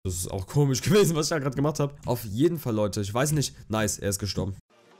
Das ist auch komisch gewesen, was ich da gerade gemacht habe. Auf jeden Fall, Leute, ich weiß nicht. Nice, er ist gestorben.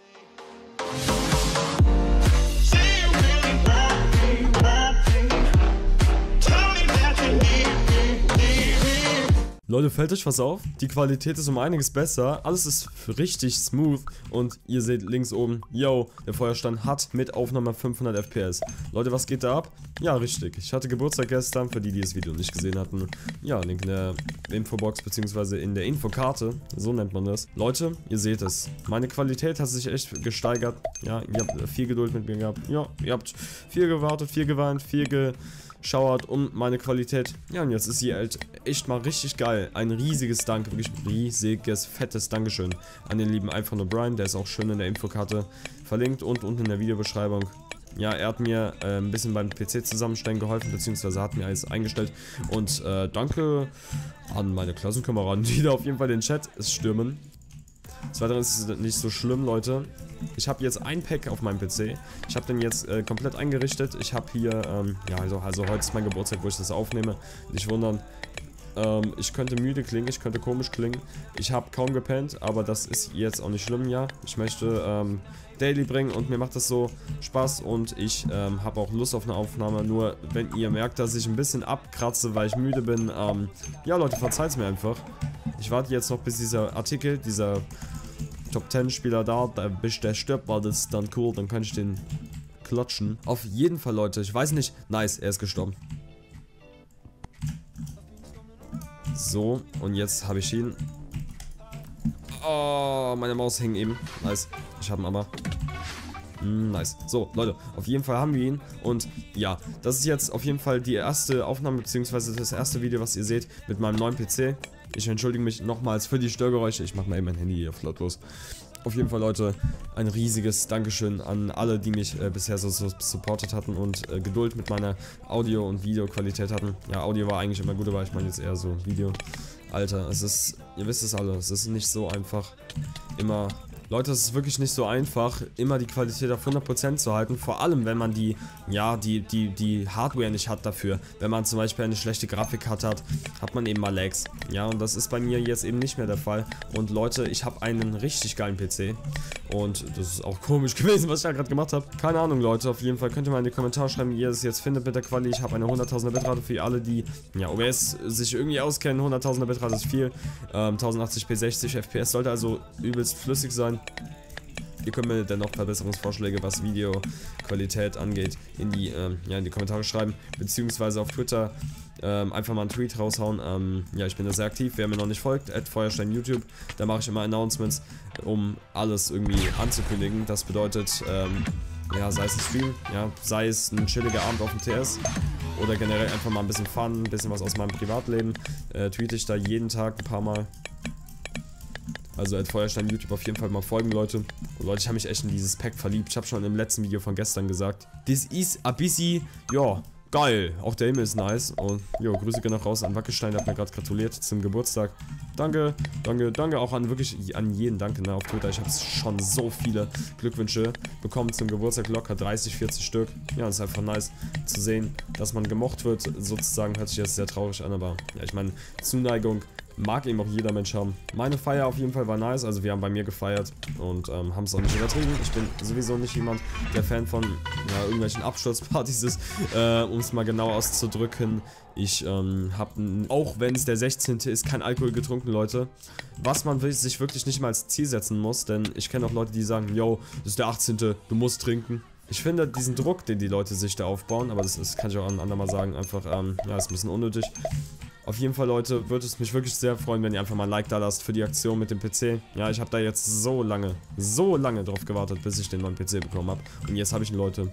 Leute, fällt euch was auf? Die Qualität ist um einiges besser, alles ist richtig smooth und ihr seht links oben, yo, der Feuerstand hat mit Aufnahme 500 FPS. Leute, was geht da ab? Ja, richtig, ich hatte Geburtstag gestern, für die, die das Video nicht gesehen hatten. Ja, Link in der Infobox bzw. in der Infokarte, so nennt man das. Leute, ihr seht es, meine Qualität hat sich echt gesteigert. Ja, ihr habt viel Geduld mit mir gehabt. Ja, ihr habt viel gewartet, viel geweint, viel geschauert um meine Qualität. Ja, und jetzt ist sie halt echt mal richtig geil. Ein riesiges Dank, wirklich riesiges, fettes Dankeschön an den lieben Einfach nur Brian. Der ist auch schön in der Infokarte verlinkt und unten in der Videobeschreibung. Ja, er hat mir ein bisschen beim PC zusammenstellen geholfen, beziehungsweise hat mir alles eingestellt. Und danke an meine Klassenkameraden, die da auf jeden Fall den Chat stürmen. Des Weiteren ist es nicht so schlimm, Leute. Ich habe jetzt ein Pack auf meinem PC. Ich habe den jetzt komplett eingerichtet. Ich habe hier, ja, also heute ist mein Geburtstag, wo ich das aufnehme. Nicht wundern. Ich könnte müde klingen, ich könnte komisch klingen. Ich habe kaum gepennt, aber das ist jetzt auch nicht schlimm, ja. Ich möchte Daily bringen und mir macht das so Spaß und ich habe auch Lust auf eine Aufnahme. Nur wenn ihr merkt, dass ich ein bisschen abkratze, weil ich müde bin, ja Leute, verzeiht's mir einfach. Ich warte jetzt noch, bis dieser Artikel, dieser Top 10 Spieler da, bis der stirbt, war das dann cool, dann kann ich den klatschen. Auf jeden Fall, Leute, ich weiß nicht, nice, er ist gestorben. So, und jetzt habe ich ihn. Oh, meine Maus hängt eben. Nice, ich habe ihn aber. Nice. So, Leute, auf jeden Fall haben wir ihn. Und ja, das ist jetzt auf jeden Fall die erste Aufnahme, beziehungsweise das erste Video, was ihr seht mit meinem neuen PC. Ich entschuldige mich nochmals für die Störgeräusche. Ich mache mal eben mein Handy hier flott los. Auf jeden Fall, Leute, ein riesiges Dankeschön an alle, die mich bisher so supportet hatten und Geduld mit meiner Audio- und Videoqualität hatten. Ja, Audio war eigentlich immer gut, aber ich meine jetzt eher so Video. Alter, es ist, ihr wisst es alle, es ist nicht so einfach, immer... Leute, es ist wirklich nicht so einfach, immer die Qualität auf 100% zu halten, vor allem wenn man die Hardware nicht hat dafür. Wenn man zum Beispiel eine schlechte Grafikkarte hat, hat man eben mal Lags. Ja, und das ist bei mir jetzt eben nicht mehr der Fall. Und Leute, ich habe einen richtig geilen PC und das ist auch komisch gewesen, was ich da gerade gemacht habe. Keine Ahnung, Leute, auf jeden Fall könnt ihr mal in die Kommentare schreiben, wie ihr es jetzt findet mit der Quali. Ich habe eine 100.000er Bitrate für alle, die, ja, OBS sich irgendwie auskennen. 100.000er Bitrate ist viel, 1080p 60 FPS sollte also übelst flüssig sein. Ihr könnt mir dennoch Verbesserungsvorschläge, was Videoqualität angeht, in die Kommentare schreiben, beziehungsweise auf Twitter einfach mal einen Tweet raushauen. Ja, ich bin da sehr aktiv, wer mir noch nicht folgt, @Feuerstein YouTube, da mache ich immer Announcements, um alles irgendwie anzukündigen. Das bedeutet, ja, sei es ein Stream, ja, sei es ein chilliger Abend auf dem TS oder generell einfach mal ein bisschen Fun, ein bisschen was aus meinem Privatleben, tweete ich da jeden Tag ein paar Mal. Also Feuerstein YouTube auf jeden Fall mal folgen, Leute. Und Leute, ich habe mich echt in dieses Pack verliebt. Ich habe schon im letzten Video von gestern gesagt. This is a busy, ja, geil. Auch der Himmel ist nice. Und jo, Grüße gehen noch raus an Wackelstein, der hat mir gerade gratuliert zum Geburtstag. Danke, danke, danke auch an wirklich an jeden, danke, ne, auf Twitter. Ich habe schon so viele Glückwünsche bekommen zum Geburtstag, locker 30, 40 Stück. Ja, ist einfach nice zu sehen, dass man gemocht wird. Sozusagen hört sich jetzt sehr traurig an, aber ja, ich meine, Zuneigung mag eben auch jeder Mensch haben. Meine Feier auf jeden Fall war nice, also wir haben bei mir gefeiert und haben es auch nicht übertrieben. Ich bin sowieso nicht jemand, der Fan von ja, irgendwelchen Absturzpartys ist, um es mal genau auszudrücken. Ich habe, auch wenn es der 16. ist, kein Alkohol getrunken, Leute. Was man sich wirklich nicht mal als Ziel setzen muss, denn ich kenne auch Leute, die sagen, yo, das ist der 18., du musst trinken. Ich finde diesen Druck, den die Leute sich da aufbauen, aber das kann ich auch ein andermal sagen, einfach, ja, ist ein bisschen unnötig. Auf jeden Fall, Leute, würde es mich wirklich sehr freuen, wenn ihr einfach mal ein Like da lasst für die Aktion mit dem PC. Ja, ich habe da jetzt so lange drauf gewartet, bis ich den neuen PC bekommen habe. Und jetzt habe ich ihn, Leute.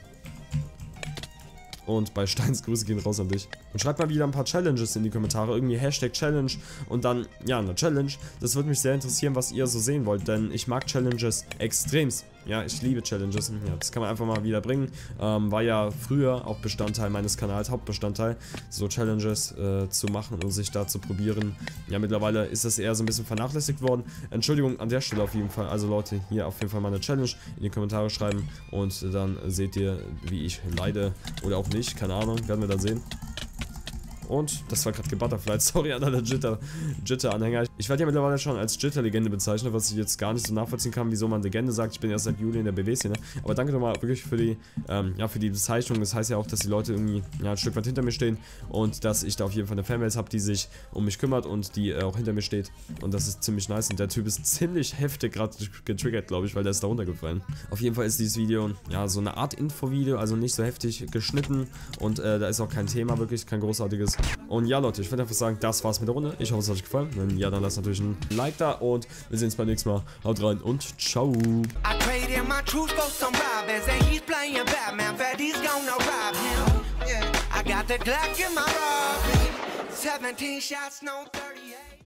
Und bei Steins Grüße gehen raus an dich. Und schreibt mal wieder ein paar Challenges in die Kommentare. Irgendwie Hashtag Challenge und dann, ja, eine Challenge. Das würde mich sehr interessieren, was ihr so sehen wollt, denn ich mag Challenges extremst. Ja, ich liebe Challenges. Ja, das kann man einfach mal wieder bringen. War ja früher auch Bestandteil meines Kanals, Hauptbestandteil, so Challenges zu machen und sich da zu probieren. Ja, mittlerweile ist das eher so ein bisschen vernachlässigt worden. Entschuldigung an der Stelle auf jeden Fall. Also Leute, hier auf jeden Fall mal eine Challenge in die Kommentare schreiben und dann seht ihr, wie ich leide oder auch nicht. Keine Ahnung, werden wir dann sehen. Und das war gerade gebutterflied. Sorry an alle Jitter-Anhänger. Ich werde ja mittlerweile schon als Jitter-Legende bezeichnet, was ich jetzt gar nicht so nachvollziehen kann, wieso man Legende sagt. Ich bin erst seit Juli in der BW-Szene. Aber danke nochmal wirklich für die, für die Bezeichnung. Das heißt ja auch, dass die Leute irgendwie ein Stück weit hinter mir stehen und dass ich da auf jeden Fall eine Fanbase habe, die sich um mich kümmert und die auch hinter mir steht. Und das ist ziemlich nice. Und der Typ ist ziemlich heftig gerade getriggert, glaube ich, weil der ist da runtergefallen. Auf jeden Fall ist dieses Video, ja, so eine Art Infovideo, also nicht so heftig geschnitten. Und da ist auch kein Thema, wirklich kein großartiges. Und ja, Leute, ich würde einfach sagen, das war's mit der Runde. Ich hoffe, es hat euch gefallen. Wenn ja, dann lasst natürlich ein Like da und wir sehen uns beim nächsten Mal. Haut rein und ciao. I got the Glock in my robbery, 17 shots, no 38.